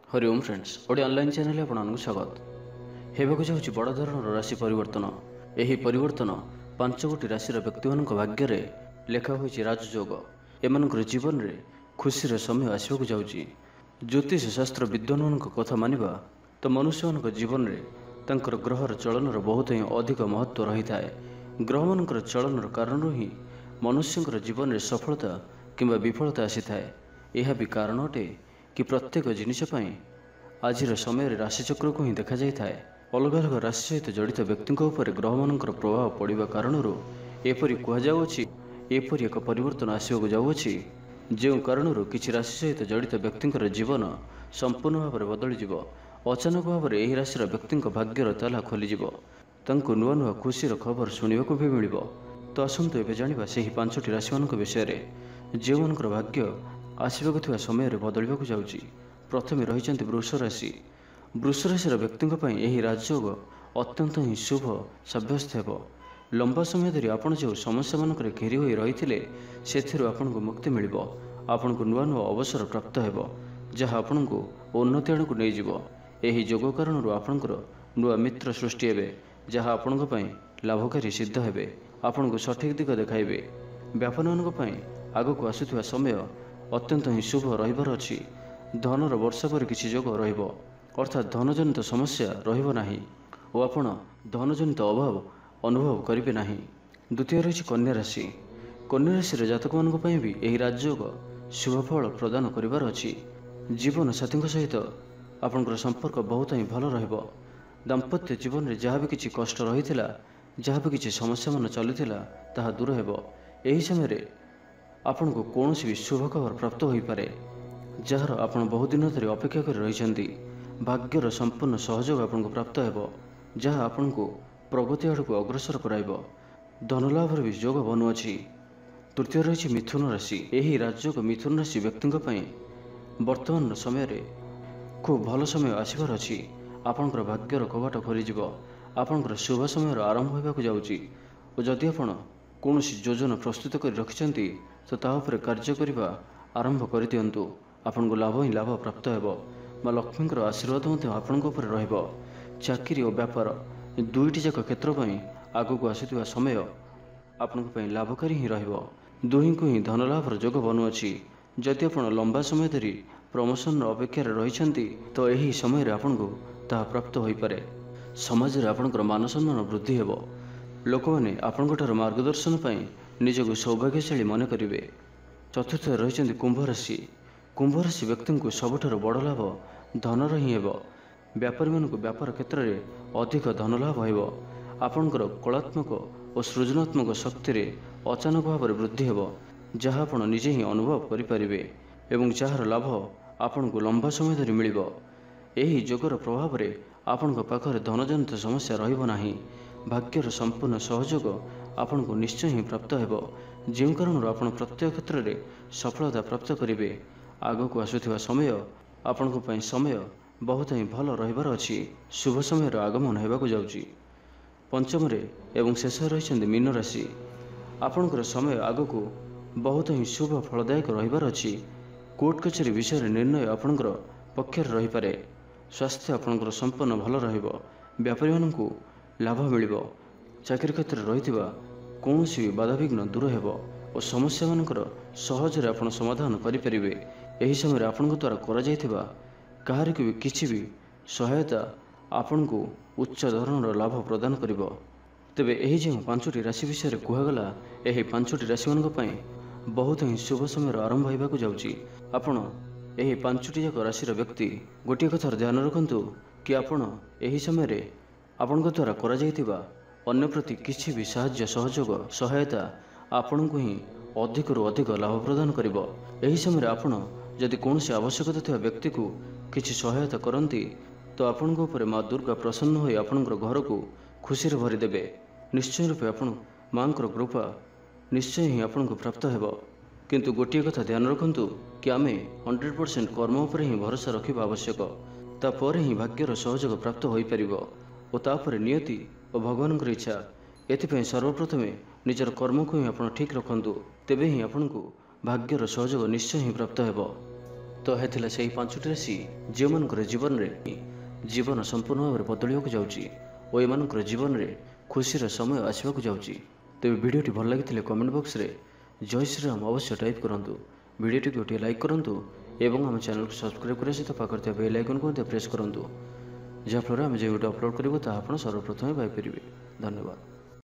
Hariom friends OD online channel आपको स्वागत हेबाकु जाउछि बड़ धरणर राशि परिवर्तन। एही परिवर्तन 5 गोटी राशि व्यक्ति भाग्य रे लेखा होइछि राजयोग। एमानकर जीवन रे खुशी समय आसबाकु जाउछि। ज्योतिष शास्त्र विद्वान कथा मानिबा तो मनुष्य जीवन रे तांकर ग्रहर चलनर बहुत ही अधिक महत्व रही थाए। ग्रह मानकर चलनर कारण ही मनुष्य जीवन रे सफलता किंबा विफलता आसी थाए। यह भी कारण अटे कि प्रत्येक जिनिस आज समय राशिचक्र को ही देखा जाए। अलग अलग राशि सहित जड़ित व्यक्ति ग्रह मान प्रभाव पड़ा कारण एपरी कहुच्छी एपरी एक परिवर्तन आसवाक जाऊँगी जो कारण किसी राशि सहित जड़ित व्यक्ति जीवन संपूर्ण भाव में बदल जीव। अचानक भाव में यह राशि व्यक्ति भाग्यर ताला खोलीज नुआ नुआ खुशी खबर शुणा भी मिल। तो आसतु ए जाना से 5टी राशि मान विषय जो मान भाग्य आसवाक समय बदलवाक जाऊँगी। प्रथम रही वृष राशि। वृष राशि व्यक्ति यह राजयोग अत्यंत ही शुभ सब्यस्त हो। लंबा समय धरी आपण जो समस्या मानक घेरी हो रही से आपको मुक्ति मिल। आपन को नुआ नुआ अवसर प्राप्त हो जहाँ आपण को उन्नति आड़ को नहीं जीव। यही जोग कारण आपणकर नुआ मित्र सृष्टि हे जहाँ आपण लाभकारी सिद्ध हे। आपण को सठिक दिग देखाइबे। व्यापार मान आग को आसुवा समय अत्यंत ही शुभ रहिबार अछि। धनर वर्षा पर किसी जोग रहिबो अर्थात धनजनित समस्या रहिबो नाही और आपण धनजनित अभाव अनुभव करिबे नाही। द्वितीय रही कन्या राशि। कन्या राशि जातक मान भी यही राजयोग शुभ फल प्रदान करिबार अछि। जीवन साथी सहित आपनकर संपर्क बहुत ही भल रहिबो। दाम्पत्य जीवन में जहाँ भी किसी कष्ट रही जहाँ भी किसी समस्या मान चलुला ताहा दूर हेबो। एही समय आपन को कौन भी शुभ खबर प्राप्त हो पारे जार आपण बहुत दिन धरी अपेक्षा कर रही। भाग्यर संपूर्ण सहयोग आपन को प्राप्त हो जहाँ आपन को प्रगति आड़ को अग्रसर कराइब। धनलाभ भी योग बनुअछि। तृतीय रही मिथुन राशि। यही राजयोग मिथुन राशि व्यक्ति वर्तमान समय खूब भल समय आसबार अच्छी। आपणकर भाग्यर कबाट खोलीज। आपणकर शुभ समय आरंभ होगा जाऊँगी और जदि आपण कौन योजना प्रस्तुत कर रखिंट तो तापर कार्य करने आरंभ कर दिंतु। आपन को लाभ ही लाभ प्राप्त हो। माँ लक्ष्मी आशीर्वाद आपण चाकरी और व्यापार दुईटी जाक क्षेत्र आग को आसुवा समय आपण लाभकारी ही दुही को ही धनलाभर जोग बनुअछि। जदि आप लंबा समय धरी प्रमोशन अपेक्षा रही तो यही समय आपन को ताहा प्राप्त हो पारे। समाज में आपणकर मान सम्मान वृद्धि हो। लोक मैंने आपण मार्गदर्शन पर निजक सौभाग्यशाली मन करेंगे। चतुर्थ रही कुंभ राशि। कुंभ राशि व्यक्ति को सबुठार बड़ लाभ धनर ही हो। व्यापारी मान व्यापार क्षेत्र में अधिक धनलाभ हो। आपणकर कलात्मक और सृजनात्मक शक्ति अचानक भाव में वृद्धि हो जहाँ आप निजे ही अनुभव करें एवं जार लाभ आपण को लंबा समय धरी मिल। यही जोगर प्रभाव में आपण पाखरे धनजनित समस्या रहिबो नाही। भाग्यर संपूर्ण सहयोग आपण को निश्चय ही प्राप्त हो जो कारण आपण प्रत्येक क्षेत्र में सफलता प्राप्त करेंगे। आग को आसुवा समय आपण समय बहुत ही भल रहिबार अछि। शुभ समय आगमन होगाक जाउछि। पंचम एवं शेष रही मीन राशि। आपणकर समय आग को बहुत ही शुभ फलदायक रहिबार अछि। कोर्ट कचेरी विषय निर्णय आपणकर पक्षर रही पारे। स्वास्थ्य आपणकर संपूर्ण भल रहिबो। व्यापारी मान को लाभ मिल। चाकरी क्षेत्र में रही कौन भी बाधाविघ्न दूर हो और समस्या मानकर सहजरे आपण समाधान करेंगे। यही समय आपण द्वारा करा कहार भी किसी भी सहायता आपण को उच्च धरणर लाभ प्रदान करिबो। तेबे एही जो 5टी राशि विषय कहगला यही 5टी राशि मान बहुत ही शुभ समय आरंभ होगा जाऊँगी। आपण यही 5टी जाक राशि व्यक्ति गोटे कथार ध्यान रखु कि आपण यही समय आपण द्वारा करा अन्य प्रति किसी भी साहाय्य सहयोग सहायता आपण को ही अधिक रु अधिक लाभ प्रदान करिबो। यही समय आपण जदि कौन सी आवश्यकता थिबा व्यक्ति को किसी सहायता करती तो आपण ऊपर माँ दुर्गा प्रसन्न होई आपणकर घर को खुशी भरीदेवे। निश्चय रूपे आपण माँ कृपा निश्चय ही आपण को प्राप्त हो। किंतु गोटे कथा ध्यान रखु कि आमे 100% कर्म उपर ही भरोसा रखा आवश्यक। तापर ही भाग्यर सहयोग प्राप्त हो पारिबो और तापर नियति और भगवान इच्छा। एथिपाई सर्वप्रथमे निजर कर्म को ही आप ठीक रखु तेबे ही आपण को भाग्यर सहयोग निश्चय ही प्राप्त हो। तो हेथिला सेही पांचटी राशि जेमानकर जीवन रे जीवन संपूर्ण भाव में बदलिବାକୁ ଯାଉଛି ଓ ଏମାନଙ୍କର ଜୀବନରେ ଖୁସିର ସମୟ ଆସିବାକୁ ଯାଉଛି। ତେବେ ଭିଡ଼ିଓଟି ଭଲ ଲାଗିଥିଲେ କମେଣ୍ଟ ବକ୍ସରେ ଜୟ ଶ୍ରୀରାମ ଅବଶ୍ୟ ଟାଇପ୍ କରନ୍ତୁ। ଭିଡ଼ିଓଟିକୁ ଗୋଟିଏ ଲାଇକ୍ କରନ୍ତୁ ଏବଂ ଆମ ଚ୍ୟାନେଲକୁ ସବସ୍କ୍ରାଇବ୍ କରିବା ସହିତ ପାଖରେ ଥିବା ବେଲ୍ ଆଇକନ୍କୁ ମଧ୍ୟ ପ୍ରେସ୍ କରନ୍ତୁ, ଯାହାଫଳରେ ଆମେ ଯେଉଁ ଭିଡ଼ିଓ ଅପଲୋଡ଼ କରିବୁ ତାହା ଆପଣ ସର୍ବପ୍ରଥମେ ପାଇପାରିବେ। ଧନ୍ୟବାଦ।